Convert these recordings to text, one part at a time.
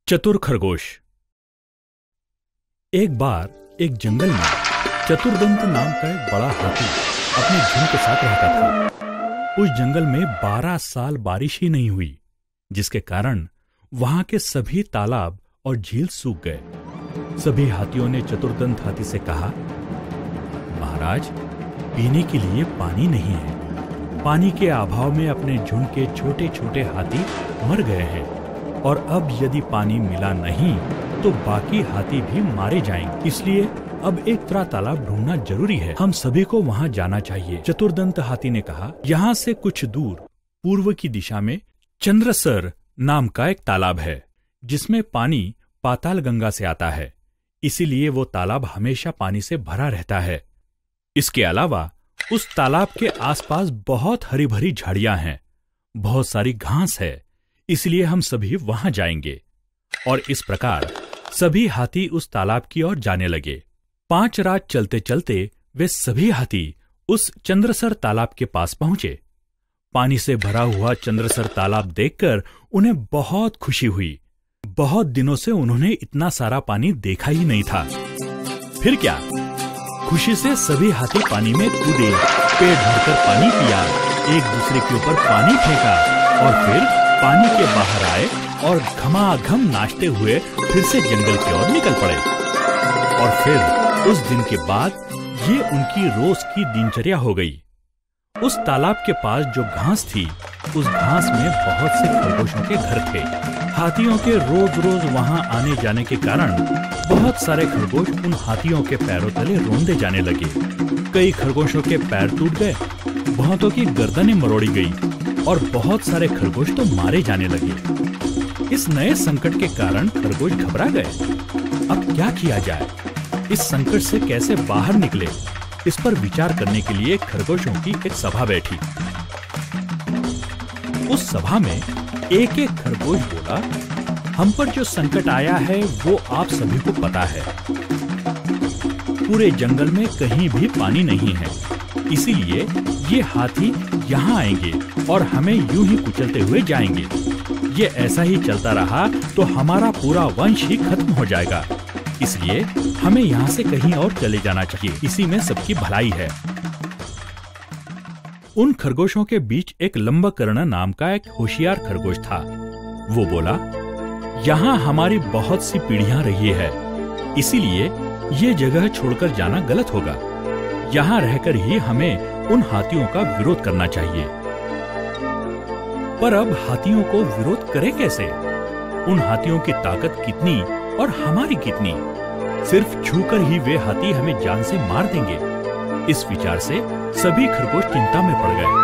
चतुर खरगोश। एक बार एक जंगल में चतुर्दंत नाम का एक बड़ा हाथी अपने झुंड के साथ रहता था। उस जंगल में 12 साल बारिश ही नहीं हुई, जिसके कारण वहां के सभी तालाब और झील सूख गए। सभी हाथियों ने चतुर्दंत हाथी से कहा, महाराज, पीने के लिए पानी नहीं है। पानी के अभाव में अपने झुंड के छोटे छोटे हाथी मर गए हैं और अब यदि पानी मिला नहीं तो बाकी हाथी भी मारे जाएंगे। इसलिए अब एक तरह तालाब ढूंढना जरूरी है। हम सभी को वहां जाना चाहिए। चतुर्दंत हाथी ने कहा, यहाँ से कुछ दूर पूर्व की दिशा में चंद्रसर नाम का एक तालाब है, जिसमें पानी पाताल गंगा से आता है। इसीलिए वो तालाब हमेशा पानी से भरा रहता है। इसके अलावा उस तालाब के आसपास बहुत हरी भरी झाड़ियां हैं, बहुत सारी घास है। इसलिए हम सभी वहां जाएंगे। और इस प्रकार सभी हाथी उस तालाब की ओर जाने लगे। 5 रात चलते चलते वे सभी हाथी उस चंद्रसर तालाब के पास पहुंचे। पानी से भरा हुआ चंद्रसर तालाब देखकर उन्हें बहुत खुशी हुई। बहुत दिनों से उन्होंने इतना सारा पानी देखा ही नहीं था। फिर क्या, खुशी से सभी हाथी पानी में कूदे, पेट भरकर पानी पिया, एक दूसरे के ऊपर पानी फेंका और फिर पानी के बाहर आए और घमाघम नाचते हुए फिर से जंगल की ओर निकल पड़े। और फिर उस दिन के बाद ये उनकी रोज की दिनचर्या हो गई। उस तालाब के पास जो घास थी, उस घास में बहुत से खरगोशों के घर थे। हाथियों के रोज रोज वहां आने जाने के कारण बहुत सारे खरगोश उन हाथियों के पैरों तले रोंदे जाने लगे। कई खरगोशों के पैर टूट गए, बहुतों की गर्दनें मरोड़ी गई और बहुत सारे खरगोश तो मारे जाने लगे। इस नए संकट के कारण खरगोश घबरा गए। अब क्या किया जाए, इस संकट से कैसे बाहर निकले, इस पर विचार करने के लिए खरगोशों की एक सभा बैठी। उस सभा में एक एक खरगोश बोला, हम पर जो संकट आया है वो आप सभी को पता है। पूरे जंगल में कहीं भी पानी नहीं है, इसीलिए ये हाथी यहाँ आएंगे और हमें यूं ही कुचलते हुए जाएंगे। ये ऐसा ही चलता रहा तो हमारा पूरा वंश ही खत्म हो जाएगा। इसलिए हमें यहाँ से कहीं और चले जाना चाहिए, इसी में सबकी भलाई है। उन खरगोशों के बीच एक लंबकर्ण नाम का एक होशियार खरगोश था। वो बोला, यहाँ हमारी बहुत सी पीढ़ियां रही है, इसीलिए ये जगह छोड़कर जाना गलत होगा। यहाँ रहकर ही हमें उन हाथियों का विरोध करना चाहिए। पर अब हाथियों को विरोध करें कैसे? उन हाथियों की ताकत कितनी और हमारी कितनी? सिर्फ छूकर ही वे हाथी हमें जान से मार देंगे। इस विचार से सभी खरगोश चिंता में पड़ गए।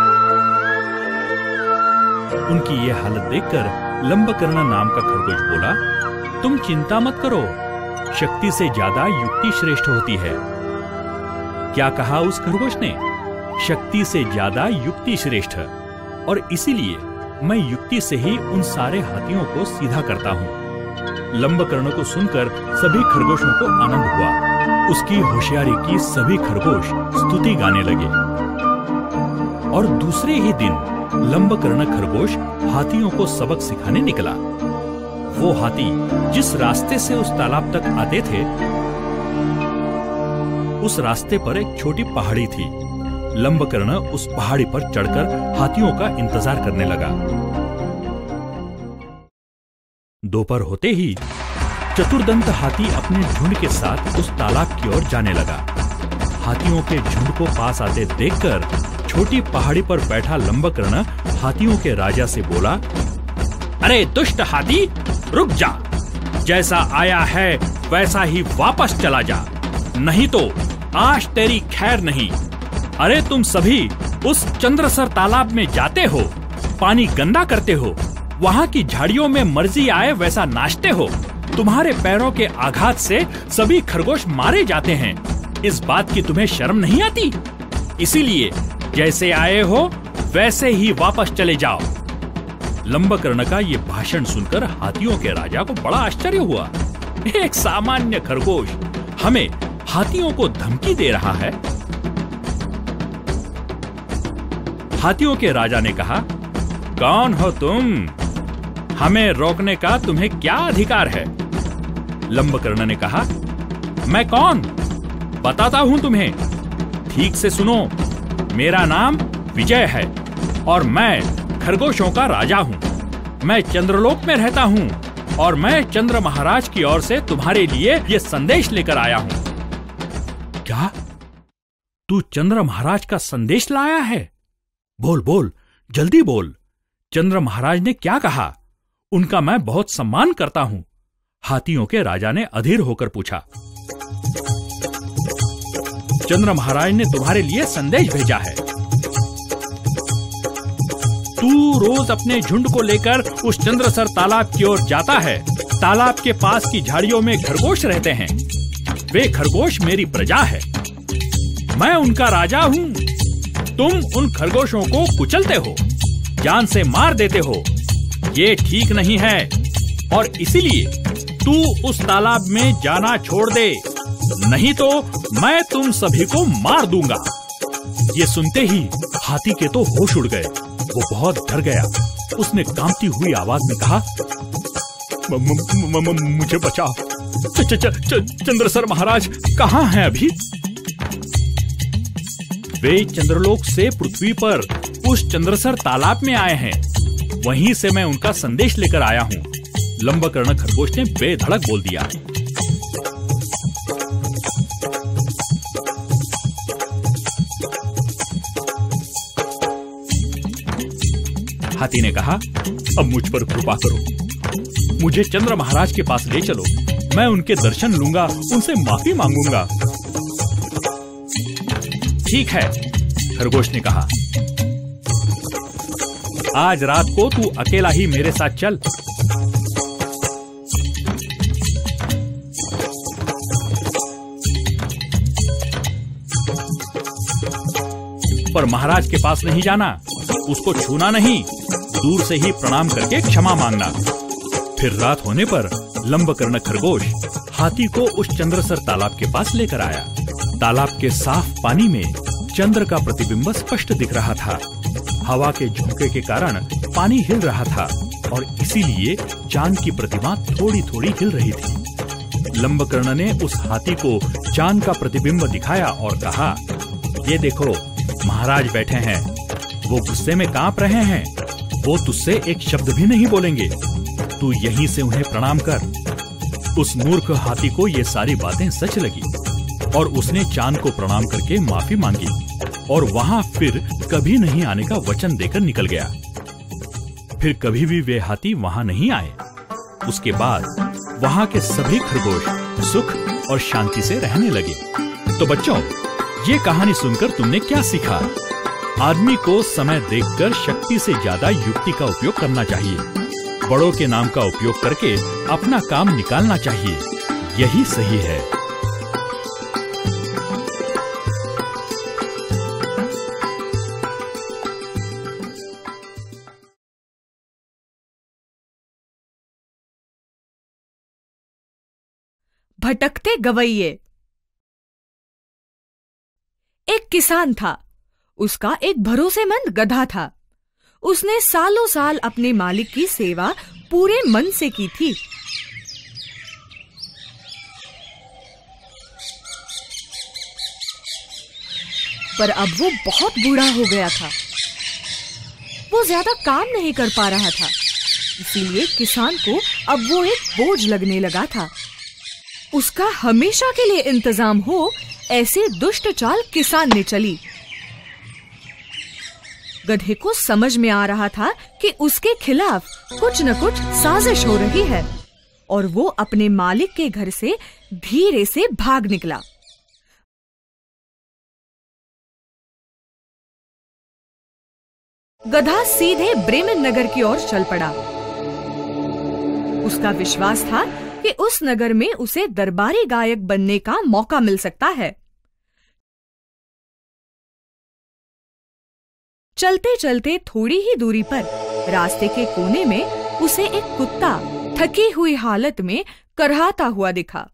उनकी ये हालत देखकर लंबकर्ण नाम का खरगोश बोला, तुम चिंता मत करो, शक्ति से ज्यादा युक्ति श्रेष्ठ होती है। क्या कहा उस खरगोश ने? शक्ति से ज्यादा युक्ति श्रेष्ठ, और इसीलिए मैं युक्ति से ही उन सारे हाथियों को सीधा करता हूँ। लंबकर्ण को सुनकर सभी खरगोशों को आनंद हुआ। उसकी होशियारी की सभी खरगोश स्तुति गाने लगे। और दूसरे ही दिन लंबकर्ण खरगोश हाथियों को सबक सिखाने निकला। वो हाथी जिस रास्ते से उस तालाब तक आते थे, उस रास्ते पर एक छोटी पहाड़ी थी। लंबकर्ण उस पहाड़ी पर चढ़कर हाथियों का इंतजार करने लगा। दोपहर होते ही चतुर्दंत हाथी अपने झुंड के साथ उस तालाब की ओर जाने लगा। हाथियों के झुंड को पास आते देखकर छोटी पहाड़ी पर बैठा लंबकर्ण हाथियों के राजा से बोला, अरे दुष्ट हाथी, रुक जा। जैसा आया है वैसा ही वापस चला जा, नहीं तो आज तेरी खैर नहीं। अरे तुम सभी उस चंद्रसर तालाब में जाते हो, पानी गंदा करते हो, वहां की झाड़ियों में मर्जी आए वैसा नाचते हो। तुम्हारे पैरों के आघात से सभी खरगोश मारे जाते हैं। इस बात की तुम्हें शर्म नहीं आती? इसीलिए जैसे आए हो वैसे ही वापस चले जाओ। लंबकर्ण का ये भाषण सुनकर हाथियों के राजा को बड़ा आश्चर्य हुआ। एक सामान्य खरगोश हमें हाथियों को धमकी दे रहा है। हाथियों के राजा ने कहा, कौन हो तुम? हमें रोकने का तुम्हें क्या अधिकार है? लंबकर्ण ने कहा, मैं कौन? बताता हूं तुम्हें। ठीक से सुनो, मेरा नाम विजय है और मैं खरगोशों का राजा हूं। मैं चंद्रलोक में रहता हूं और मैं चंद्र महाराज की ओर से तुम्हारे लिए ये संदेश लेकर आया हूं। क्या? तू चंद्र महाराज का संदेश लाया है? बोल बोल, जल्दी बोल। चंद्र महाराज ने क्या कहा? उनका मैं बहुत सम्मान करता हूं। हाथियों के राजा ने अधीर होकर पूछा। चंद्र महाराज ने तुम्हारे लिए संदेश भेजा है। तू रोज अपने झुंड को लेकर उस चंद्रसर तालाब की ओर जाता है। तालाब के पास की झाड़ियों में खरगोश रहते हैं। वे खरगोश मेरी प्रजा है। मैं उनका राजा हूं। तुम उन खरगोशों को कुचलते हो, जान से मार देते हो। ये ठीक नहीं है और इसीलिए तू उस तालाब में जाना छोड़ दे, नहीं तो मैं तुम सभी को मार दूंगा। ये सुनते ही हाथी के तो होश उड़ गए। वो बहुत डर गया। उसने कांपती हुई आवाज में कहा, मुझे बचाओ। चंद्रसर महाराज कहाँ हैं अभी? वे चंद्रलोक से पृथ्वी पर उस चंद्रसर तालाब में आए हैं। वहीं से मैं उनका संदेश लेकर आया हूं। लंबकर्ण खरगोश ने बेधड़क बोल दिया। हाथी ने कहा, अब मुझ पर कृपा करो। मुझे चंद्र महाराज के पास ले चलो। मैं उनके दर्शन लूंगा, उनसे माफी मांगूंगा। ठीक है, खरगोश ने कहा। आज रात को तू अकेला ही मेरे साथ चल। पर महाराज के पास नहीं जाना, उसको छूना नहीं, दूर से ही प्रणाम करके क्षमा मांगना। फिर रात होने पर लंबकर्ण खरगोश हाथी को उस चंद्रसर तालाब के पास लेकर आया। तालाब के साफ पानी में चंद्र का प्रतिबिंब स्पष्ट दिख रहा था। हवा के झोंके के कारण पानी हिल रहा था और इसीलिए चांद की प्रतिमा थोड़ी थोड़ी हिल रही थी। लंबकर्ण ने उस हाथी को चांद का प्रतिबिंब दिखाया और कहा, ये देखो, महाराज बैठे हैं। वो गुस्से में कांप रहे हैं। वो तुझसे एक शब्द भी नहीं बोलेंगे। तू यहीं से उन्हें प्रणाम कर। उस मूर्ख हाथी को ये सारी बातें सच लगी और उसने चांद को प्रणाम करके माफी मांगी और वहां फिर कभी नहीं आने का वचन देकर निकल गया। फिर कभी भी वे हाथी वहां नहीं आए। उसके बाद वहां के सभी खरगोश सुख और शांति से रहने लगे। तो बच्चों, ये कहानी सुनकर तुमने क्या सीखा? आदमी को समय देखकर शक्ति से ज्यादा युक्ति का उपयोग करना चाहिए। बड़ों के नाम का उपयोग करके अपना काम निकालना चाहिए। यही सही है। भटकते गवैये। एक किसान था। उसका एक भरोसेमंद गधा था। उसने सालों साल अपने मालिक की सेवा पूरे मन से की थी। पर अब वो बहुत बूढ़ा हो गया था। वो ज्यादा काम नहीं कर पा रहा था। इसीलिए किसान को अब वो एक बोझ लगने लगा था। उसका हमेशा के लिए इंतजाम हो, ऐसे दुष्ट चाल किसान ने चली। गधे को समझ में आ रहा था कि उसके खिलाफ कुछ न कुछ साजिश हो रही है और वो अपने मालिक के घर से धीरे से भाग निकला। गधा सीधे ब्रेमेन नगर की ओर चल पड़ा। उसका विश्वास था कि उस नगर में उसे दरबारी गायक बनने का मौका मिल सकता है। चलते चलते थोड़ी ही दूरी पर रास्ते के कोने में उसे एक कुत्ता थकी हुई हालत में करहाता हुआ दिखा।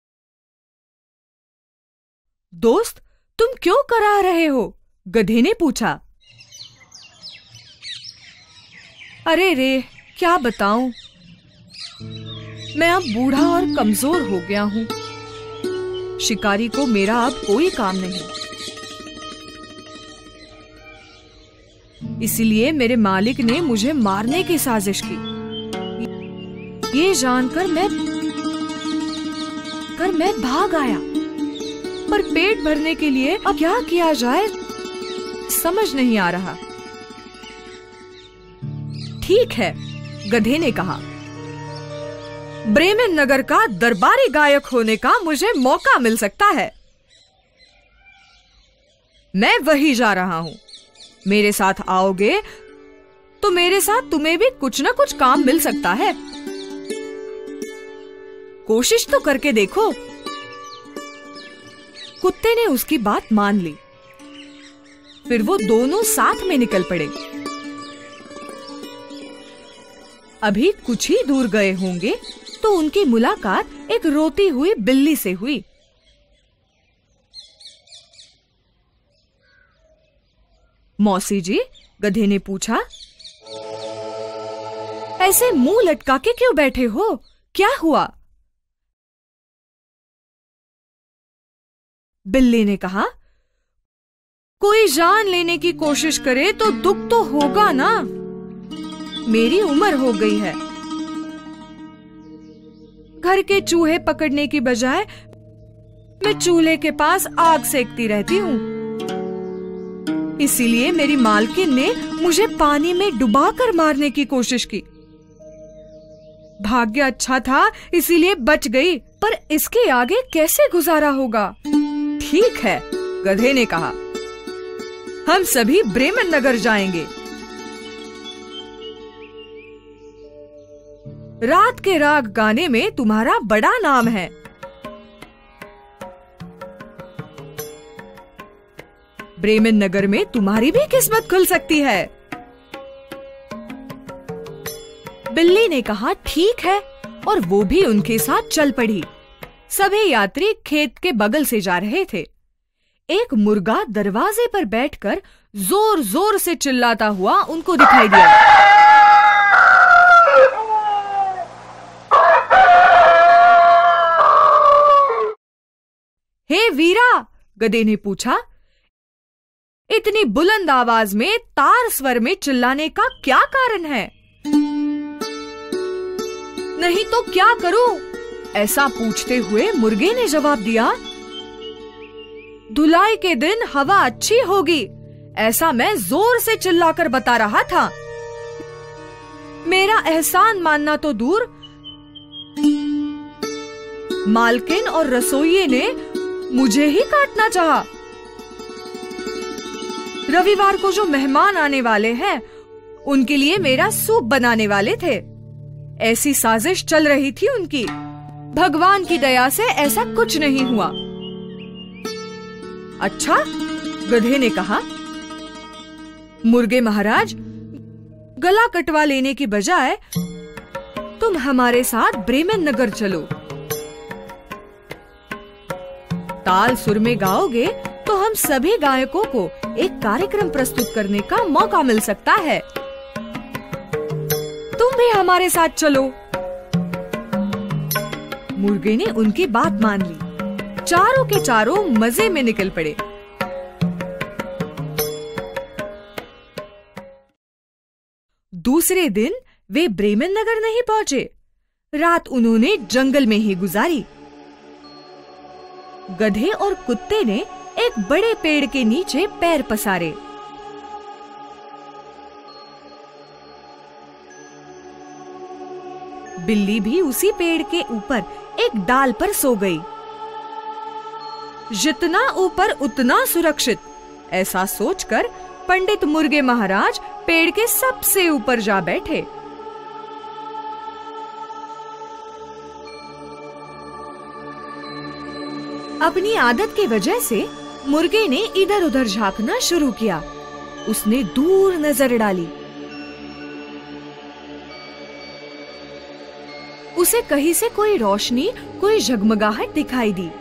दोस्त, तुम क्यों करहा रहे हो? गधे ने पूछा। अरे रे, क्या बताऊं, मैं अब बूढ़ा और कमजोर हो गया हूं। शिकारी को मेरा अब कोई काम नहीं। इसलिए मेरे मालिक ने मुझे मारने की साजिश की। ये जानकर मैं भाग आया, पर पेट भरने के लिए अब क्या किया जाए समझ नहीं आ रहा। ठीक है, गधे ने कहा, ब्रेमेन नगर का दरबारी गायक होने का मुझे मौका मिल सकता है। मैं वही जा रहा हूं। मेरे साथ आओगे तो मेरे साथ तुम्हें भी कुछ ना कुछ काम मिल सकता है। कोशिश तो करके देखो। कुत्ते ने उसकी बात मान ली। फिर वो दोनों साथ में निकल पड़े। अभी कुछ ही दूर गए होंगे तो उनकी मुलाकात एक रोती हुई बिल्ली से हुई। मौसी जी, गधे ने पूछा, ऐसे मुंह लटका के क्यों बैठे हो? क्या हुआ? बिल्ली ने कहा, कोई जान लेने की कोशिश करे तो दुख तो होगा ना। मेरी उम्र हो गई है। घर के चूहे पकड़ने की बजाय मैं चूल्हे के पास आग सेकती रहती हूँ। इसीलिए मेरी मालकिन ने मुझे पानी में डुबाकर मारने की कोशिश की। भाग्य अच्छा था, इसीलिए बच गई, पर इसके आगे कैसे गुजारा होगा? ठीक है, गधे ने कहा, हम सभी ब्रेमेन नगर जाएंगे। रात के राग गाने में तुम्हारा बड़ा नाम है। ब्रेमेन नगर में तुम्हारी भी किस्मत खुल सकती है। बिल्ली ने कहा, ठीक है, और वो भी उनके साथ चल पड़ी। सभी यात्री खेत के बगल से जा रहे थे। एक मुर्गा दरवाजे पर बैठकर जोर जोर से चिल्लाता हुआ उनको दिखाई दिया। हे वीरा, गधे ने पूछा, इतनी बुलंद आवाज में तार स्वर में चिल्लाने का क्या कारण है? नहीं तो क्या करूं? ऐसा पूछते हुए मुर्गे ने जवाब दिया, धुलाई के दिन हवा अच्छी होगी, ऐसा मैं जोर से चिल्लाकर बता रहा था। मेरा एहसान मानना तो दूर, मालकिन और रसोइये ने मुझे ही काटना चाहा। रविवार को जो मेहमान आने वाले हैं, उनके लिए मेरा सूप बनाने वाले थे। ऐसी साजिश चल रही थी उनकी। भगवान की दया से ऐसा कुछ नहीं हुआ। अच्छा, गधे ने कहा, मुर्गे महाराज, गला कटवा लेने की बजाय तुम हमारे साथ ब्रेमेन नगर चलो। ताल सुर में गाओगे तो हम सभी गायकों को एक कार्यक्रम प्रस्तुत करने का मौका मिल सकता है। तुम भी हमारे साथ चलो। मुर्गे ने उनकी बात मान ली। चारों के चारों मजे में निकल पड़े। दूसरे दिन वे ब्रेमेन नगर नहीं पहुंचे। रात उन्होंने जंगल में ही गुजारी। गधे और कुत्ते ने एक बड़े पेड़ के नीचे पैर पसारे। बिल्ली भी उसी पेड़ के ऊपर एक डाल पर सो गई। जितना ऊपर उतना सुरक्षित, ऐसा सोचकर पंडित मुर्गे महाराज पेड़ के सबसे ऊपर जा बैठे। अपनी आदत की वजह से मुर्गे ने इधर उधर झांकना शुरू किया। उसने दूर नजर डाली। उसे कहीं से कोई रोशनी, कोई जगमगाहट दिखाई दी।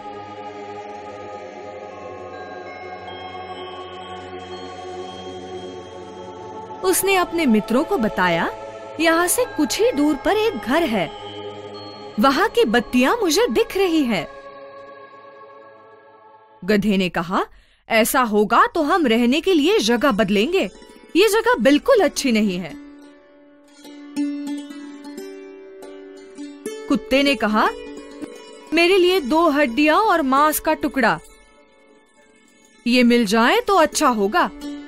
उसने अपने मित्रों को बताया यहाँ से कुछ ही दूर पर एक घर है, वहाँ की बत्तियां मुझे दिख रही है। गधे ने कहा, ऐसा होगा तो हम रहने के लिए जगह बदलेंगे। ये जगह बिल्कुल अच्छी नहीं है। कुत्ते ने कहा, मेरे लिए 2 हड्डियां और मांस का टुकड़ा, ये मिल जाए तो अच्छा होगा।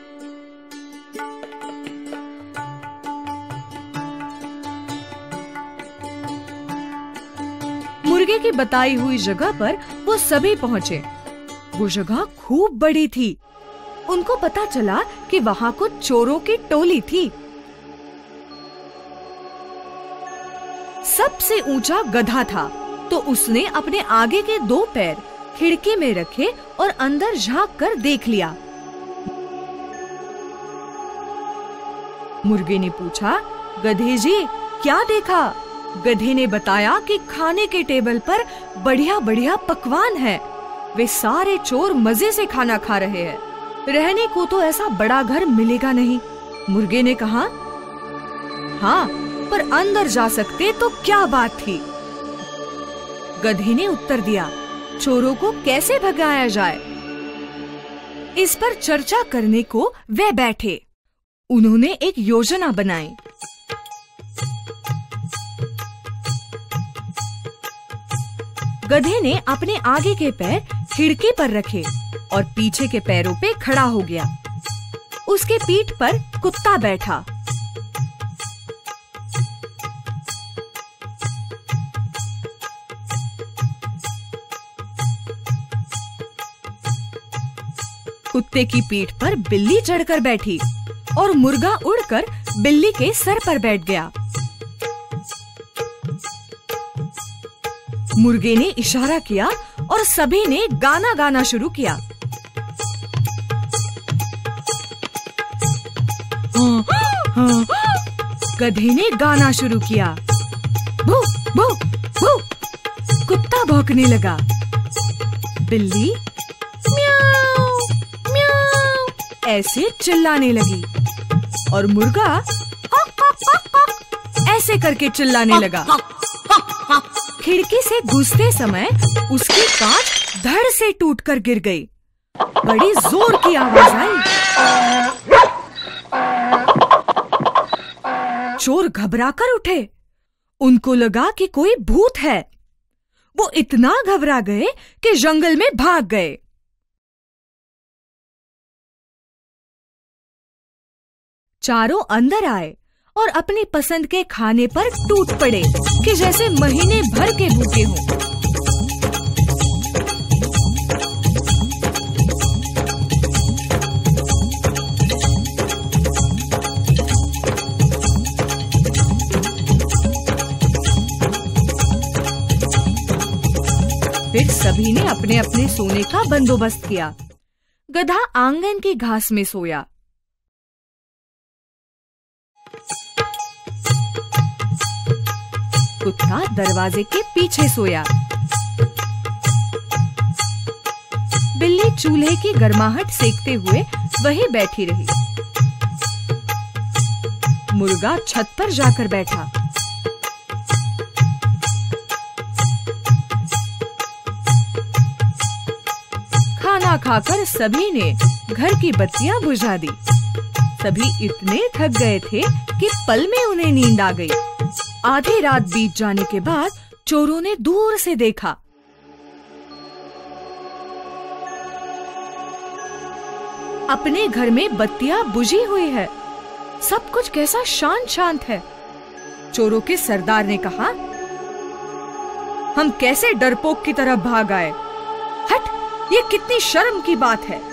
मुर्गे की बताई हुई जगह पर वो सभी पहुंचे। वो जगह खूब बड़ी थी। उनको पता चला कि वहां कुछ चोरों की टोली थी। सबसे ऊंचा गधा था, तो उसने अपने आगे के 2 पैर खिड़की में रखे और अंदर झांक कर देख लिया। मुर्गे ने पूछा, गधे जी क्या देखा? गधे ने बताया कि खाने के टेबल पर बढ़िया बढ़िया पकवान है। वे सारे चोर मजे से खाना खा रहे हैं। रहने को तो ऐसा बड़ा घर मिलेगा नहीं। मुर्गे ने कहा, हाँ, पर अंदर जा सकते तो क्या बात थी। गधे ने उत्तर दिया, चोरों को कैसे भगाया जाए, इस पर चर्चा करने को वे बैठे। उन्होंने एक योजना बनाई। गधे ने अपने आगे के पैर खिड़की पर रखे और पीछे के पैरों पे खड़ा हो गया। उसके पीठ पर कुत्ता बैठा। कुत्ते की पीठ पर बिल्ली चढ़कर बैठी और मुर्गा उड़कर बिल्ली के सर पर बैठ गया। मुर्गे ने इशारा किया और सभी ने गाना गाना शुरू किया। गधे ने गाना शुरू किया। भू भू भू। कुत्ता भौंकने लगा। बिल्ली म्याऊ म्याऊ ऐसे चिल्लाने लगी और मुर्गा ऐसे करके चिल्लाने लगा। खिड़की से घुसते समय उसकी कांच धड़ से टूटकर गिर गई। बड़ी जोर की आवाज आई। चोर घबराकर उठे। उनको लगा कि कोई भूत है। वो इतना घबरा गए कि जंगल में भाग गए। चारों अंदर आए और अपनी पसंद के खाने पर टूट पड़े कि जैसे महीने भर के भूखे हों। फिर सभी ने अपने अपने सोने का बंदोबस्त किया। गधा आंगन की घास में सोया। कुत्ता दरवाजे के पीछे सोया। बिल्ली चूल्हे की गर्माहट सेकते हुए वहीं बैठी रही। मुर्गा छत पर जाकर बैठा। खाना खाकर सभी ने घर की बत्तियां बुझा दी। सभी इतने थक गए थे कि पल में उन्हें नींद आ गई। आधी रात बीत जाने के बाद चोरों ने दूर से देखा। अपने घर में बत्तियां बुझी हुई है। सब कुछ कैसा शांत शांत है। चोरों के सरदार ने कहा, हम कैसे डरपोक की तरह भाग आए। हट, ये कितनी शर्म की बात है।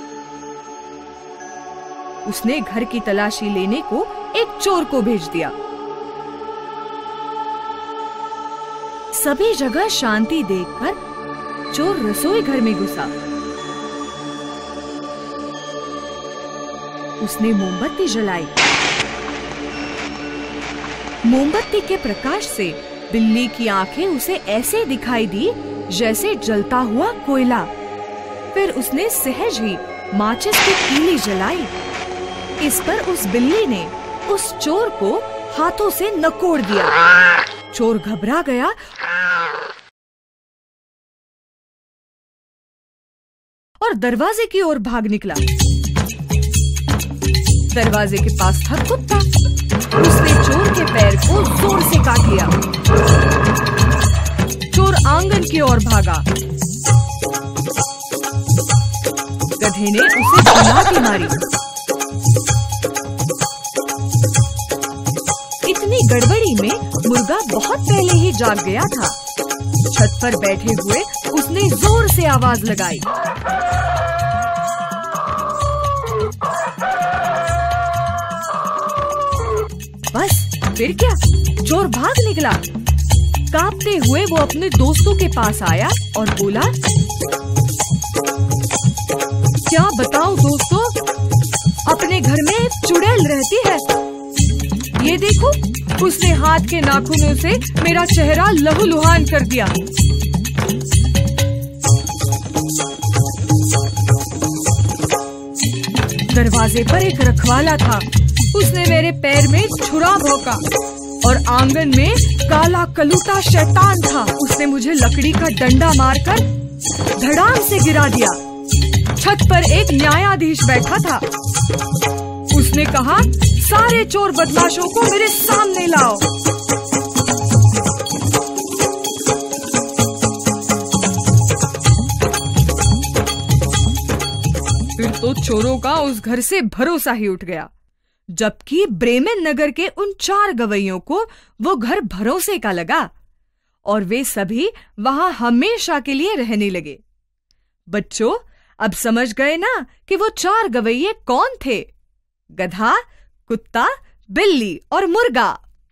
उसने घर की तलाशी लेने को एक चोर को भेज दिया। सभी जगह शांति देखकर चोर रसोई घर में घुसा। उसने मोमबत्ती जलाई। मोमबत्ती के प्रकाश से बिल्ली की आंखें उसे ऐसे दिखाई दी जैसे जलता हुआ कोयला। फिर उसने सहज ही माचिस की तीली जलाई। इस पर उस बिल्ली ने उस चोर को हाथों से नकोड़ दिया। चोर घबरा गया और दरवाजे की ओर भाग निकला। दरवाजे के पास था कुत्ता। उसने चोर के पैर को जोर से काट लिया। चोर आंगन की ओर भागा। गधे ने उसे लाठी मारी। इतनी गड़बड़ी में मुर्गा बहुत पहले ही जाग गया था। छत पर बैठे हुए उसने जोर से आवाज लगाई। बस फिर क्या, चोर भाग निकला। कांपते हुए वो अपने दोस्तों के पास आया और बोला, क्या बताऊं दोस्तों, अपने घर में एक चुड़ैल रहती है। ये देखो, उसने हाथ के नाखूनों से मेरा चेहरा लहूलुहान कर दिया। दरवाजे पर एक रखवाला था। उसने मेरे पैर में छुरा भौंका और आंगन में काला कलूटा शैतान था। उसने मुझे लकड़ी का डंडा मारकर धड़ाम से गिरा दिया। छत पर एक न्यायाधीश बैठा था। उसने कहा, सारे चोर बदमाशों को मेरे सामने लाओ। फिर तो चोरों का उस घर से भरोसा ही उठ गया। जबकि ब्रेमेन नगर के उन 4 गवैयों को वो घर भरोसे का लगा और वे सभी वहां हमेशा के लिए रहने लगे। बच्चों, अब समझ गए ना कि वो 4 गवैये कौन थे? गधा, कुत्ता, बिल्ली और मुर्गा।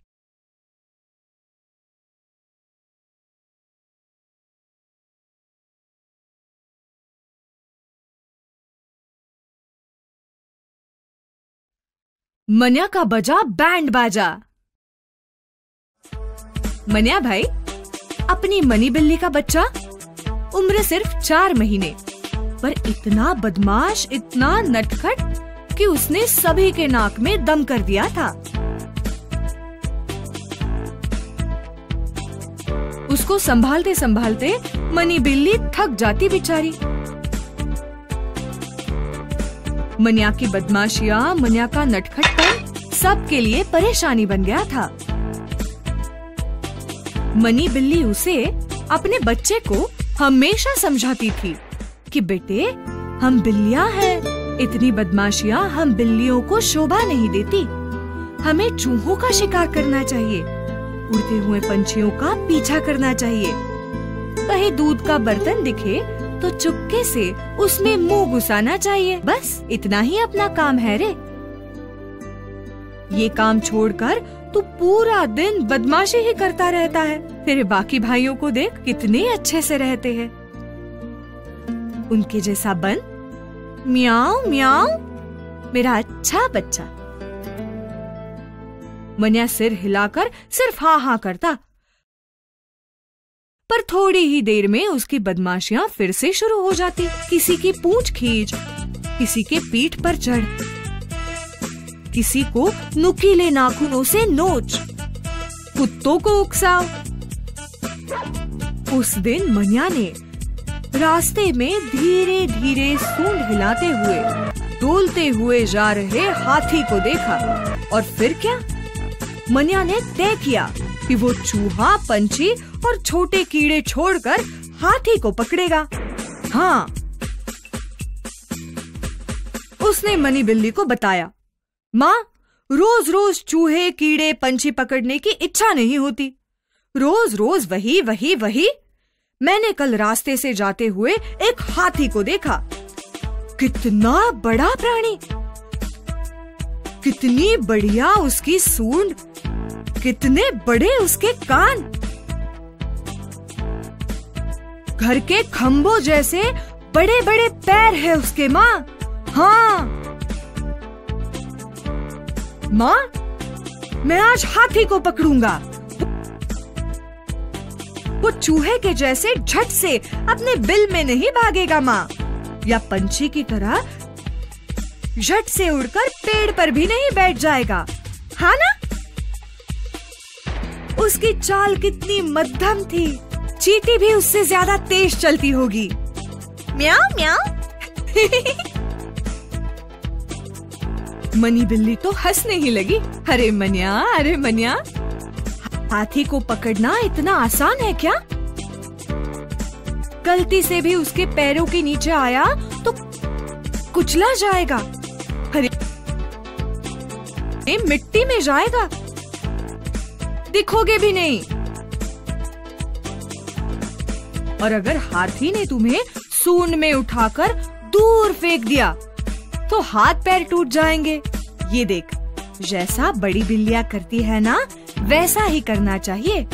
मन्या का बजा बैंड बाजा। मन्या भाई, अपनी मनी बिल्ली का बच्चा, उम्र सिर्फ 4 महीने, पर इतना बदमाश, इतना नटखट कि उसने सभी के नाक में दम कर दिया था। उसको संभालते संभालते मनी बिल्ली थक जाती बेचारी। मन्या की बदमाशियां, मन्या का नटखटपन सबके लिए परेशानी बन गया था। मनी बिल्ली उसे, अपने बच्चे को हमेशा समझाती थी कि बेटे, हम बिल्लियां हैं, इतनी बदमाशियां हम बिल्लियों को शोभा नहीं देती। हमें चूहों का शिकार करना चाहिए, उड़ते हुए पंछियों का पीछा करना चाहिए। कहीं दूध का बर्तन दिखे तो चुपके से उसमें मुंह घुसाना चाहिए। बस इतना ही अपना काम है रे। ये काम छोड़कर तू पूरा दिन बदमाशी ही करता रहता है। तेरे बाकी भाइयों को देख, कितने अच्छे से रहते हैं। उनके जैसा बन। म्याऊ म्याऊ, मेरा अच्छा बच्चा। मन्या सिर हिलाकर सिर्फ हाँ हाँ करता, पर थोड़ी ही देर में उसकी बदमाशियां फिर से शुरू हो जाती। किसी की पूंछ खींच, किसी के पीठ पर चढ़, किसी को नुकीले नाखूनों से नोच, कुत्तों को उकसाओ। उस दिन मन्या ने रास्ते में धीरे धीरे सूंड हिलाते हुए, डोलते हुए जा रहे हाथी को देखा। और फिर क्या, मन्या ने तय किया कि वो चूहा, पंछी और छोटे कीड़े छोड़कर हाथी को पकड़ेगा। हाँ, उसने मनी बिल्ली को बताया, माँ, रोज रोज चूहे, कीड़े, पंछी पकड़ने की इच्छा नहीं होती। रोज रोज वही वही वही। मैंने कल रास्ते से जाते हुए एक हाथी को देखा। कितना बड़ा प्राणी, कितनी बढ़िया उसकी सूंड, कितने बड़े उसके कान, घर के खंभों जैसे बड़े बड़े पैर है उसके। माँ, हाँ माँ, मैं आज हाथी को पकड़ूंगा। वो चूहे के जैसे झट से अपने बिल में नहीं भागेगा माँ, या पंछी की तरह झट से उड़कर पेड़ पर भी नहीं बैठ जाएगा। हाँ ना? उसकी चाल कितनी मध्यम थी। चींटी भी उससे ज्यादा तेज चलती होगी। म्याऊ म्याऊ। मनी बिल्ली तो हंसने ही लगी। अरे मनिया, हाथी को पकड़ना इतना आसान है क्या? गलती से भी उसके पैरों के नीचे आया तो कुचला जाएगा। अरे मिट्टी में जाएगा, दिखोगे भी नहीं। और अगर हाथी ने तुम्हें सूंड में उठाकर दूर फेंक दिया तो हाथ पैर टूट जाएंगे। ये देख, जैसा बड़ी बिल्लियां करती है ना, वैसा ही करना चाहिए।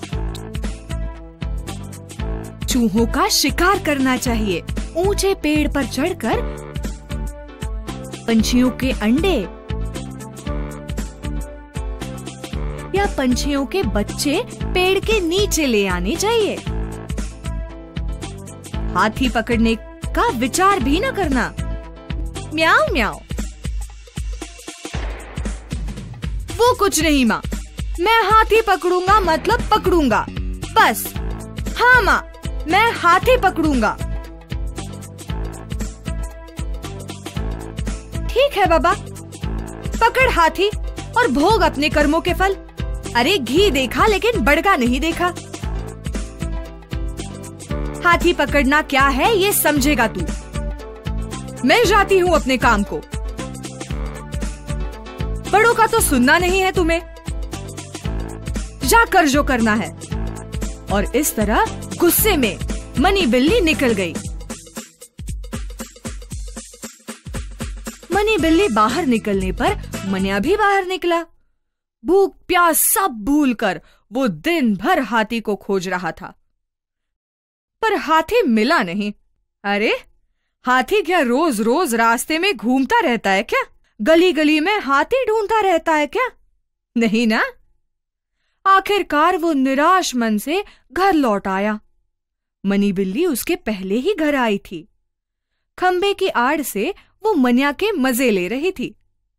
चूहों का शिकार करना चाहिए। ऊंचे पेड़ पर चढ़कर पंछियों के अंडे या पंछियों के बच्चे पेड़ के नीचे ले आने चाहिए। हाथी पकड़ने का विचार भी न करना। म्याऊ म्याऊ। वो कुछ नहीं माँ, मैं हाथी पकड़ूंगा मतलब पकड़ूंगा, बस। हाँ माँ, मैं हाथी पकड़ूंगा। ठीक है बाबा, पकड़ हाथी और भोग अपने कर्मों के फल। अरे घी देखा लेकिन बड़का नहीं देखा। हाथी पकड़ना क्या है ये समझेगा तू। मैं जाती हूँ अपने काम को। बड़ों का तो सुनना नहीं है तुम्हें। जाकर जो करना है। और इस तरह गुस्से में मनी बिल्ली निकल गई। मनी बिल्ली बाहर निकलने पर मनिया भी बाहर निकला। भूख प्यास सब भूलकर वो दिन भर हाथी को खोज रहा था, पर हाथी मिला नहीं। अरे हाथी क्या रोज रोज रास्ते में घूमता रहता है क्या? गली गली में हाथी ढूंढता रहता है क्या? नहीं ना। आखिरकार वो निराश मन से घर लौट आया। मनी बिल्ली उसके पहले ही घर आई थी। खंबे की आड़ से वो मनिया के मजे ले रही थी।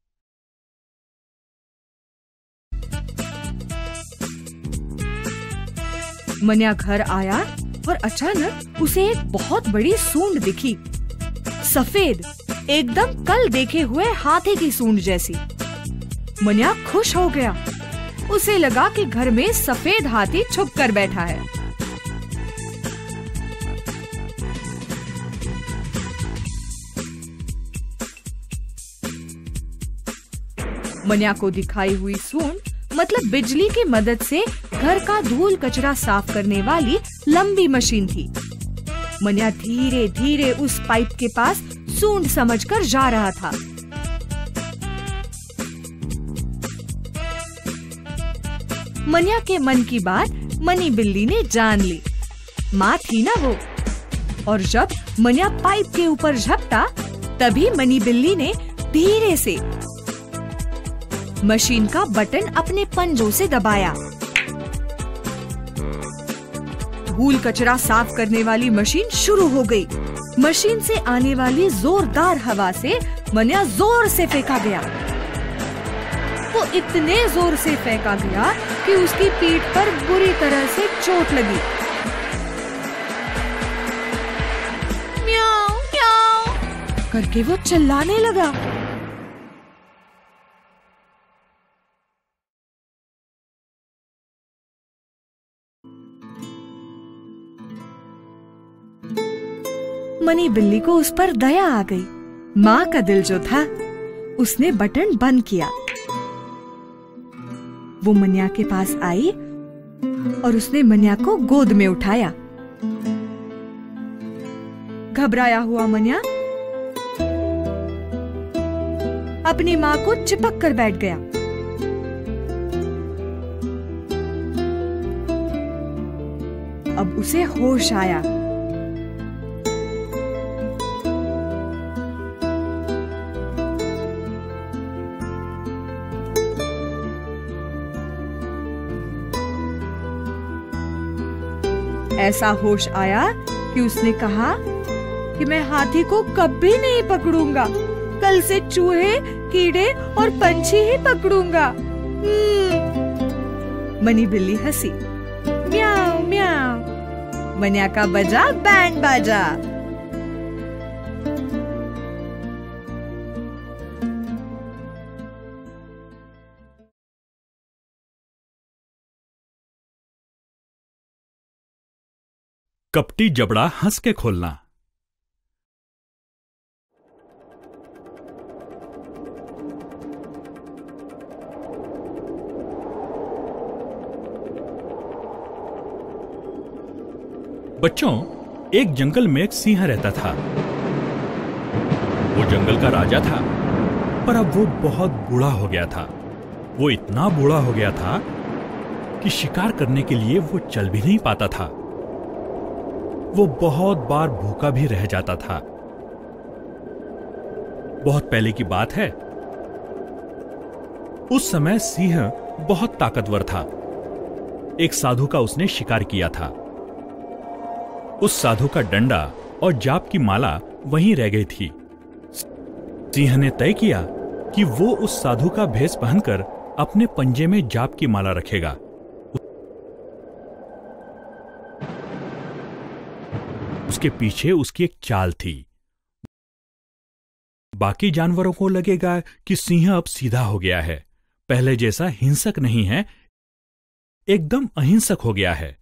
मनिया घर आया और अचानक उसे एक बहुत बड़ी सूंड दिखी। सफेद, एकदम कल देखे हुए हाथी की सूंड जैसी। मनिया खुश हो गया। उसे लगा कि घर में सफेद हाथी छुप कर बैठा है। मनिया को दिखाई हुई सूंड मतलब बिजली की मदद से घर का धूल कचरा साफ करने वाली लंबी मशीन थी। मनिया धीरे धीरे उस पाइप के पास सूंड समझकर जा रहा था। मनिया के मन की बात मनी बिल्ली ने जान ली। माँ थी ना वो। और जब मनिया पाइप के ऊपर झपटा, तभी मनी बिल्ली ने धीरे से मशीन का बटन अपने पंजों से दबाया। धूल कचरा साफ करने वाली मशीन शुरू हो गई। मशीन से आने वाली जोरदार हवा से मनिया जोर से फेंका गया। वो इतने जोर से फेंका गया कि उसकी पीठ पर बुरी तरह से चोट लगी। म्याऊ म्याऊ करके वो चिल्लाने लगा। मनी बिल्ली को उस पर दया आ गई। माँ का दिल जो था, उसने बटन बंद किया। वो मनिया के पास आई और उसने मनिया को गोद में उठाया। घबराया हुआ मनिया अपनी माँ को चिपक कर बैठ गया। अब उसे होश आया। ऐसा होश आया कि उसने कहा कि मैं हाथी को कभी नहीं पकड़ूंगा। कल से चूहे, कीड़े और पंछी ही पकड़ूंगा। मनी बिल्ली हंसी, म्याऊ म्याऊ। मन्या का बजा बैंड बाजा। कपटी जबड़ा हंस के खोलना। बच्चों, एक जंगल में एक सिंह रहता था। वो जंगल का राजा था, पर अब वो बहुत बूढ़ा हो गया था। वो इतना बूढ़ा हो गया था कि शिकार करने के लिए वो चल भी नहीं पाता था। वो बहुत बार भूखा भी रह जाता था। बहुत पहले की बात है। उस समय सिंह बहुत ताकतवर था। एक साधु का उसने शिकार किया था। उस साधु का डंडा और जाप की माला वहीं रह गई थी। सिंह ने तय किया कि वो उस साधु का भेष पहनकर अपने पंजे में जाप की माला रखेगा। उसके पीछे उसकी एक चाल थी। बाकी जानवरों को लगेगा कि सिंह अब सीधा हो गया है, पहले जैसा हिंसक नहीं है, एकदम अहिंसक हो गया है।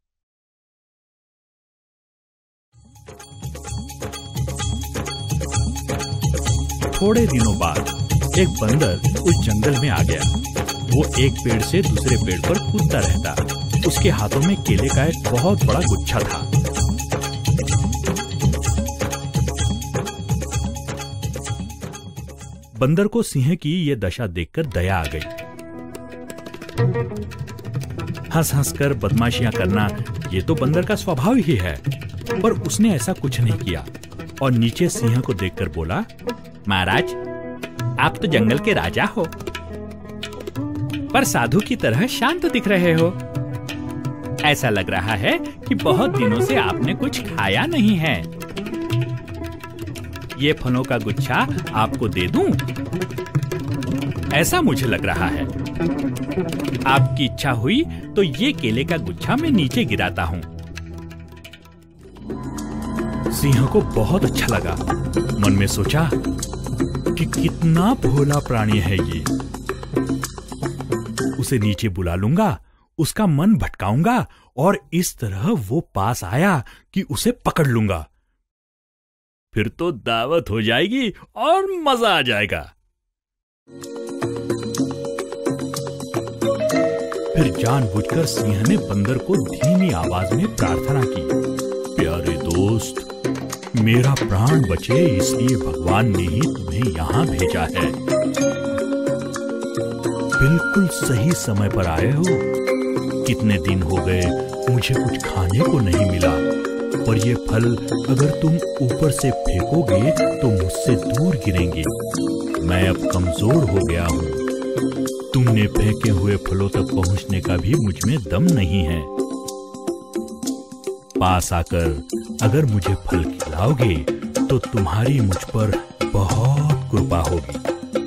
थोड़े दिनों बाद एक बंदर उस जंगल में आ गया। वो एक पेड़ से दूसरे पेड़ पर कूदता रहता। उसके हाथों में केले का एक बहुत बड़ा गुच्छा था। बंदर को सिंह की ये दशा देखकर दया आ गई। हंस हंस कर बदमाशियां करना ये तो बंदर का स्वभाव ही है, पर उसने ऐसा कुछ नहीं किया और नीचे सिंह को देखकर बोला, महाराज, आप तो जंगल के राजा हो, पर साधु की तरह शांत दिख रहे हो। ऐसा लग रहा है कि बहुत दिनों से आपने कुछ खाया नहीं है। ये फलों का गुच्छा आपको दे दूं? ऐसा मुझे लग रहा है। आपकी इच्छा हुई तो ये केले का गुच्छा मैं नीचे गिराता हूं। सिंह को बहुत अच्छा लगा। मन में सोचा कि कितना भोला प्राणी है ये। उसे नीचे बुला लूंगा, उसका मन भटकाऊंगा और इस तरह वो पास आया कि उसे पकड़ लूंगा। फिर तो दावत हो जाएगी और मजा आ जाएगा। फिर जानबूझकर सिंह ने बंदर को धीमी आवाज में प्रार्थना की, प्यारे दोस्त, मेरा प्राण बचे इसलिए भगवान ने ही तुम्हें यहाँ भेजा है। बिल्कुल सही समय पर आए हो। कितने दिन हो गए मुझे कुछ खाने को नहीं मिला, पर ये फल अगर तुम ऊपर से फेंकोगे तो मुझसे दूर गिरेंगे। मैं अब कमजोर हो गया हूँ। तुमने फेंके हुए फलों तक पहुँचने का भी मुझ में दम नहीं है। पास आकर अगर मुझे फल खिलाओगे तो तुम्हारी मुझ पर बहुत कृपा होगी।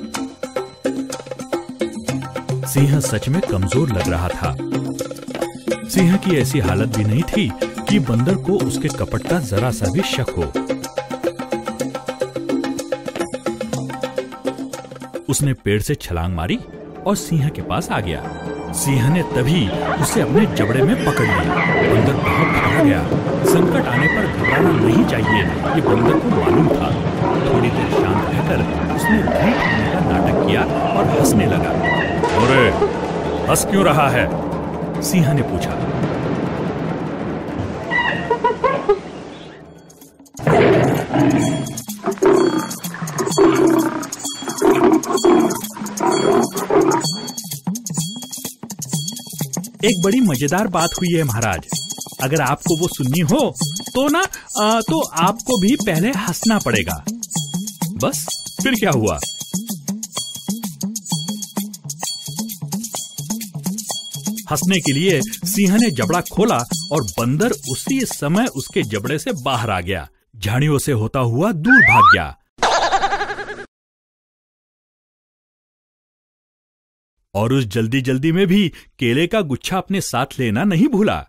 सिंह सच में कमजोर लग रहा था। सिंह की ऐसी हालत भी नहीं थी कि बंदर को उसके कपट का जरा सा भी शक हो। उसने पेड़ से छलांग मारी और सिंह के पास आ गया। सिंह ने तभी उसे अपने जबड़े में पकड़ लिया। बंदर बहुत घबरा गया। संकट आने पर घबराना नहीं चाहिए, ये बंदर को मालूम था। थोड़ी देर शांत रहकर उसने भूख होने का नाटक किया और हंसने लगा। अरे, हंस क्यों रहा है? सिंह ने पूछा। एक बड़ी मजेदार बात हुई है महाराज। अगर आपको वो सुननी हो तो तो आपको भी पहले हंसना पड़ेगा। बस, फिर क्या हुआ? हंसने के लिए सिंह ने जबड़ा खोला और बंदर उसी समय उसके जबड़े से बाहर आ गया। झाड़ियों से होता हुआ दूर भाग गया। और उस जल्दी जल्दी में भी केले का गुच्छा अपने साथ लेना नहीं भूला।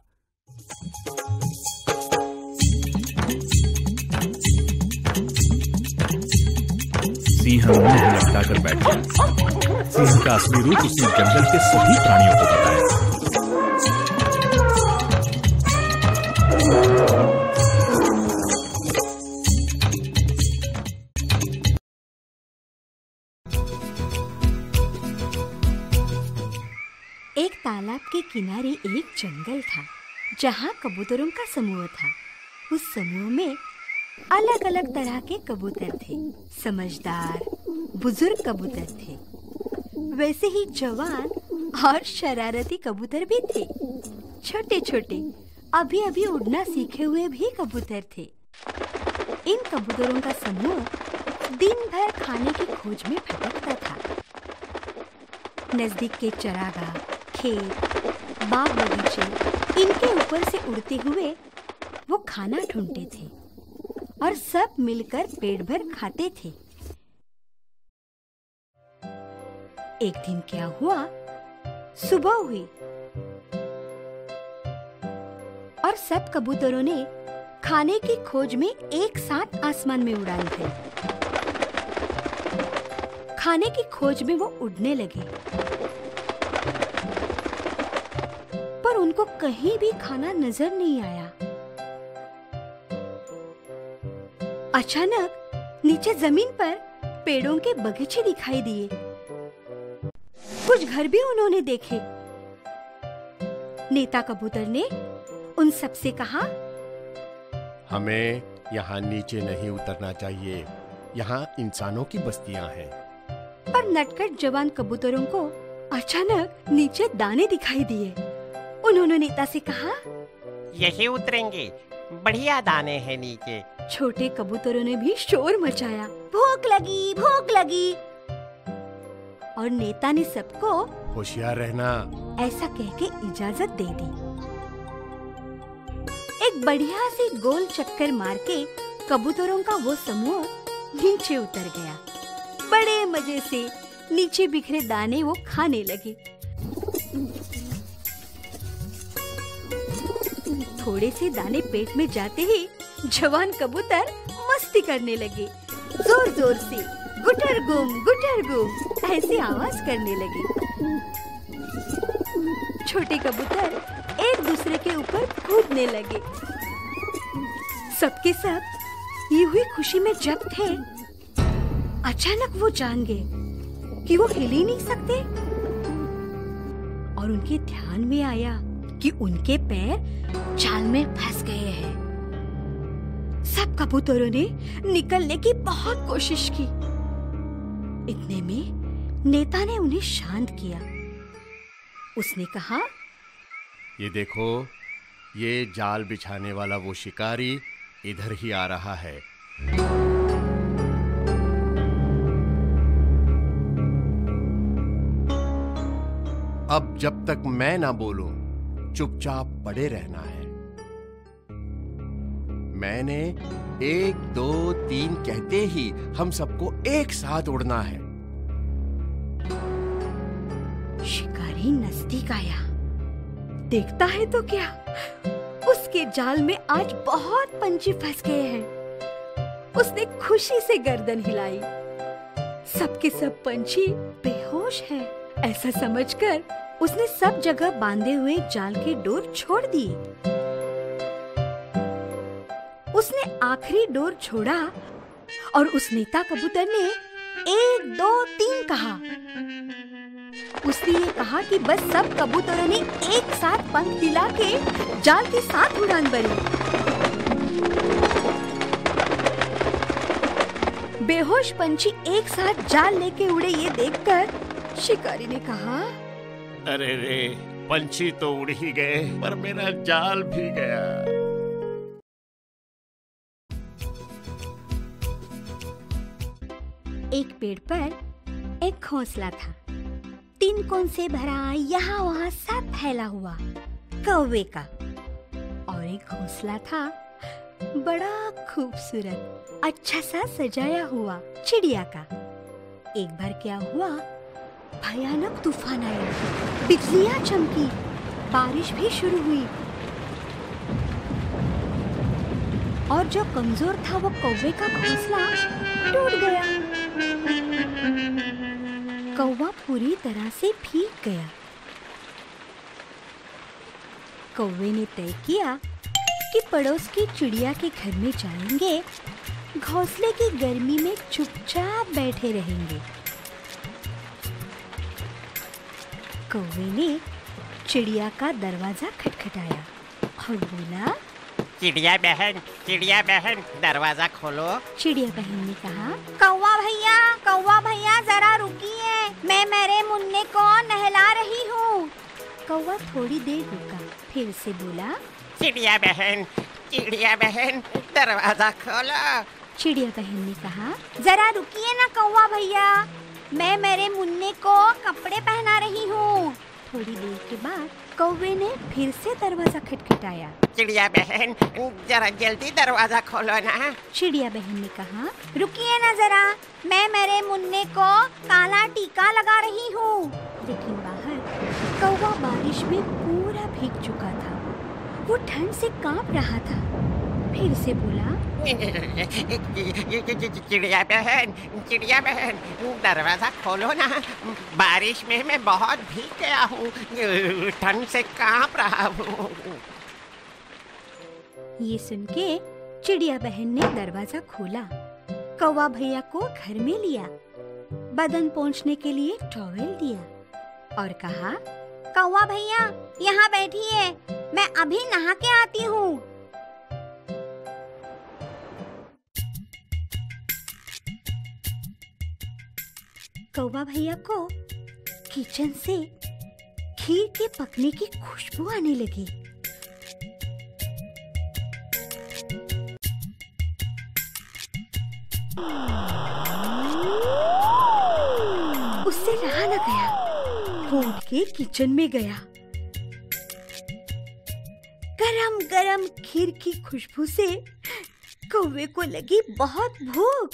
सिंह मुंह लटकाकर बैठ गया। सिंह का असली रूप उसने जंगल के सभी प्राणियों को बताया। एक तालाब के किनारे एक जंगल था जहाँ कबूतरों का समूह था। उस समूह में अलग अलग तरह के कबूतर थे। समझदार, बुजुर्ग कबूतर थे, वैसे ही जवान और शरारती कबूतर भी थे। छोटे छोटे अभी अभी उड़ना सीखे हुए भी कबूतर थे। इन कबूतरों का समूह दिन भर खाने की खोज में भटकता था। नजदीक के चरागाह, खेत, बाग बगीचे, इनके ऊपर से उड़ते हुए वो खाना ढूंढते थे और सब मिलकर पेट भर खाते थे। एक दिन क्या हुआ, सुबह हुई और सब कबूतरों ने खाने की खोज में एक साथ आसमान में उड़ान भरी। खाने की खोज में वो उड़ने लगे, पर उनको कहीं भी खाना नजर नहीं आया। अचानक नीचे जमीन पर पेड़ों के बगीचे दिखाई दिए। कुछ घर भी उन्होंने देखे। नेता कबूतर ने उन सब से कहा, हमें यहाँ नीचे नहीं उतरना चाहिए, यहाँ इंसानों की बस्तियाँ हैं। पर नटखट जवान कबूतरों को अचानक नीचे दाने दिखाई दिए। उन्होंने नेता से कहा, यही उतरेंगे, बढ़िया दाने हैं नीचे। छोटे कबूतरों ने भी शोर मचाया, भूख लगी, भूख लगी। और नेता ने सबको होशियार रहना ऐसा कह के इजाजत दे दी। एक बढ़िया सी गोल चक्कर मार के कबूतरों का वो समूह नीचे उतर गया। बड़े मजे से नीचे बिखरे दाने वो खाने लगे। थोड़े से दाने पेट में जाते ही जवान कबूतर मस्ती करने लगे। जोर जोर से गुटर गुम ऐसी आवाज करने लगे। छोटे कबूतर एक दूसरे के ऊपर कूदने लगे। सबके सब ये हुई खुशी में जब थे, अचानक वो जान गए कि वो हिल ही नहीं सकते और उनके ध्यान में आया कि उनके पैर जाल में फंस गए हैं। सब कबूतरों ने निकलने की बहुत कोशिश की। इतने में नेता ने उन्हें शांत किया। उसने कहा, ये देखो, ये जाल बिछाने वाला वो शिकारी इधर ही आ रहा है। अब जब तक मैं ना बोलूं, चुपचाप पड़े रहना है। मैंने 1, 2, 3 कहते ही हम सबको एक साथ उड़ना है। शिकारी नजदीक आया। देखता है तो क्या, उसके जाल में आज बहुत पंछी फंस गए हैं। उसने खुशी से गर्दन हिलाई। सबके सब पंछी बेहोश हैं। ऐसा समझकर उसने सब जगह बांधे हुए जाल की डोर छोड़ दी। उसने आखिरी डोर छोड़ा और उस नेता कबूतर ने 1, 2, 3 कहा। उसने ये कहा कि बस सब कबूतरों ने एक साथ पंख हिला के जाल के साथ उड़ान भरी। बेहोश पंछी एक साथ जाल लेके उड़े ये देखकर शिकारी ने कहा, अरे रे, पंछी तो उड़ ही गए पर मेरा जाल भी गया। एक पेड़ पर एक घोंसला था। 3 कोन से भरा, यहाँ वहाँ सब फैला हुआ कौवे का। और एक घोंसला था बड़ा खूबसूरत, अच्छा सा सजाया हुआ चिड़िया का। एक बार क्या हुआ, भयानक तूफान आया, बिजलियां चमकी, बारिश भी शुरू हुई और जो कमजोर था वो कौवे का घोंसला टूट गया। कौवा पूरी तरह से भीग गया। कौवे ने तय किया कि पड़ोस की चिड़िया के घर में जाएंगे, घोंसले की गर्मी में चुपचाप बैठे रहेंगे। कौवे ने चिड़िया का दरवाजा खटखटाया और बोला, चिड़िया बहन दरवाजा खोलो। चिड़िया बहन ने कहा, कौवा भैया जरा रुकिए, मैं मेरे मुन्ने को नहला रही हूँ। कौवा थोड़ी देर रुका, फिर से बोला, चिड़िया बहन दरवाजा खोलो। चिड़िया बहन ने कहा, जरा रुकिए ना कौवा भैया, मैं मेरे मुन्ने को कपड़े पहना रही हूँ। थोड़ी देर के बाद कौवे ने फिर से दरवाजा खटखटाया। चिड़िया बहन जरा जल्दी दरवाजा खोलो ना। चिड़िया बहन ने कहा, रुकिए ना जरा, मैं मेरे मुन्ने को काला टीका लगा रही हूँ। लेकिन बाहर कौवा बारिश में पूरा भीग चुका था, वो ठंड से कांप रहा था। फिर से बोला, चिड़िया बहन दरवाजा खोलो ना, बारिश में मैं बहुत भीग गया हूँ, ठंड से कांप रहा हूँ। ये सुन के चिड़िया बहन ने दरवाजा खोला, कौवा भैया को घर में लिया, बदन पोंछने के लिए टॉवेल दिया और कहा, कौवा भैया यहाँ बैठिए, मैं अभी नहा के आती हूँ। कौवा भैया को किचन से खीर के पकने की खुशबू आने लगी। उससे रहा न गया, वो उठ के किचन में गया। गरम गरम खीर की खुशबू से कौवे को लगी बहुत भूख।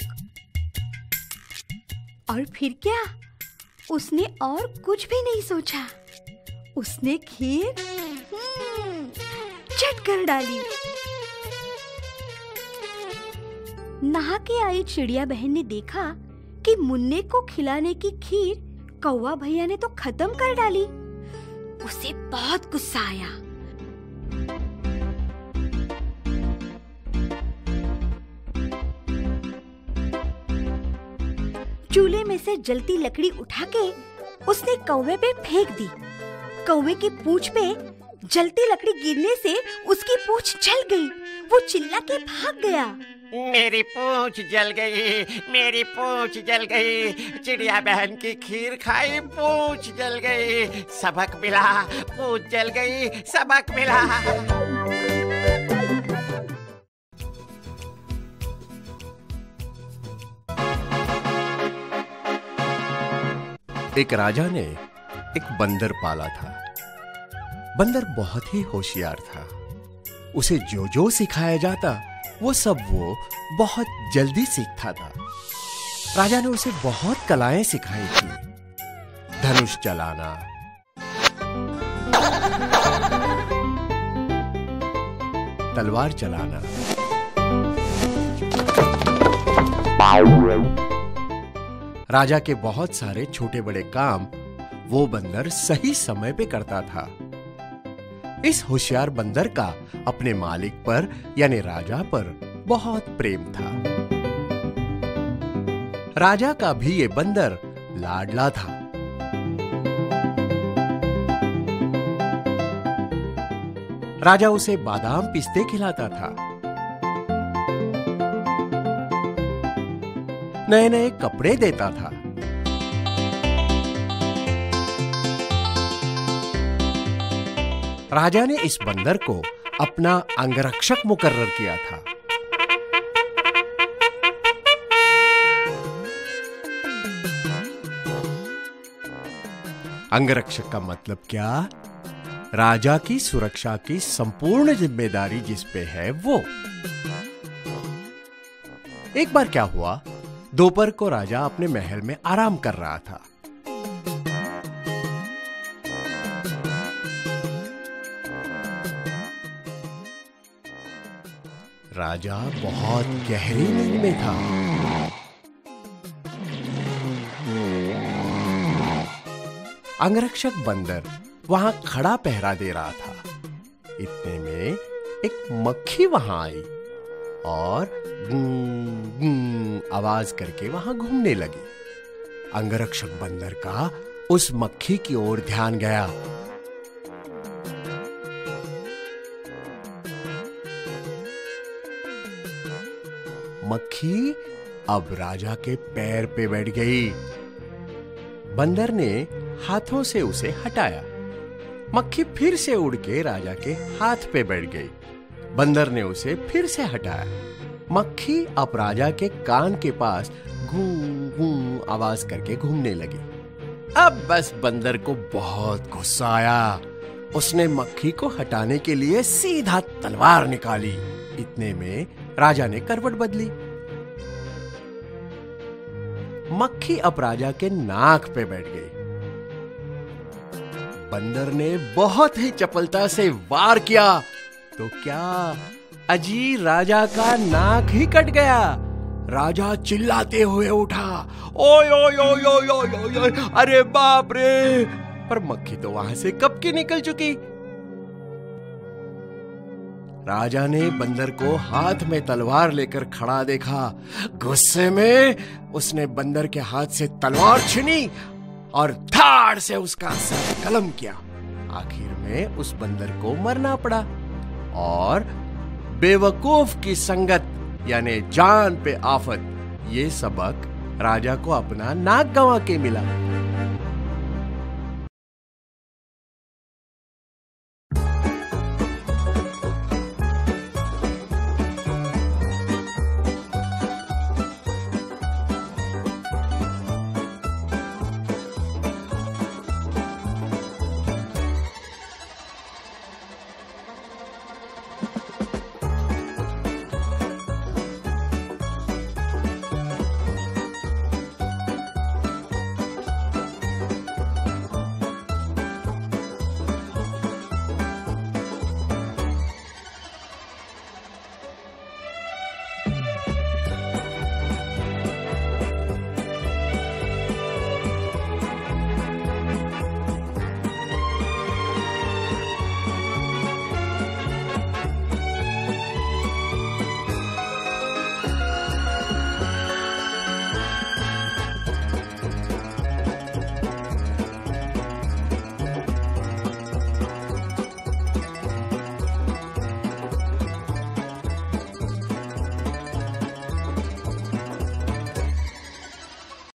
और फिर क्या, उसने और कुछ भी नहीं सोचा, उसने खीर चट कर डाली। नहा के आई चिड़िया बहन ने देखा कि मुन्ने को खिलाने की खीर कौवा भैया ने तो खत्म कर डाली। उसे बहुत गुस्सा आया। चूल्हे में से जलती लकड़ी उठा के उसने कौवे पे फेंक दी। कौवे की पूंछ पे जलती लकड़ी गिरने से उसकी पूंछ जल गई। वो चिल्ला के भाग गया। मेरी पूंछ जल गई, मेरी पूंछ जल गई, चिड़िया बहन की खीर खाई, पूंछ जल गई, सबक मिला, पूंछ जल गई, सबक मिला। एक राजा ने एक बंदर पाला था। बंदर बहुत ही होशियार था। उसे जो जो सिखाया जाता वो सब वो बहुत जल्दी सीखता था। राजा ने उसे बहुत कलाएं सिखाई थी। धनुष चलाना, तलवार चलाना, राजा के बहुत सारे छोटे बड़े काम वो बंदर सही समय पे करता था। इस होशियार बंदर का अपने मालिक पर यानी राजा पर बहुत प्रेम था। राजा का भी ये बंदर लाडला था। राजा उसे बादाम पिस्ते खिलाता था, नए नए कपड़े देता था। राजा ने इस बंदर को अपना अंगरक्षक मुकर्रर किया था। अंगरक्षक का मतलब क्या? राजा की सुरक्षा की संपूर्ण जिम्मेदारी जिस पे है वो। एक बार क्या हुआ, दोपहर को राजा अपने महल में आराम कर रहा था। राजा बहुत गहरी नींद में था। अंगरक्षक बंदर वहां खड़ा पहरा दे रहा था। इतने में एक मक्खी वहां आई और गूं गूं आवाज करके वहां घूमने लगी। अंगरक्षक बंदर का उस मक्खी की ओर ध्यान गया। मक्खी अब राजा के पैर पे बैठ गई। बंदर ने हाथों से उसे हटाया। मक्खी फिर से उड़ के राजा के हाथ पे बैठ गई। बंदर ने उसे फिर से हटाया। मक्खी अब राजा के कान के पास गूं गूं आवाज करके घूमने लगी। अब बस बंदर को बहुत गुस्सा आया। उसने मक्खी को हटाने के लिए सीधा तलवार निकाली। इतने में राजा ने करवट बदली। मक्खी अब राजा के नाक पे बैठ गई। बंदर ने बहुत ही चपलता से वार किया तो क्या अजी राजा का नाक ही कट गया। राजा चिल्लाते हुए उठा, ओय ओय ओय ओय ओय ओय, अरे बाप रे। पर मक्खी तो वहां से कब की निकल चुकी। राजा ने बंदर को हाथ में तलवार लेकर खड़ा देखा। गुस्से में उसने बंदर के हाथ से तलवार छीनी और धाड़ से उसका सर कलम किया। आखिर में उस बंदर को मरना पड़ा और बेवकूफ की संगत यानी जान पे आफत, ये सबक राजा को अपना नाक गंवा के मिला।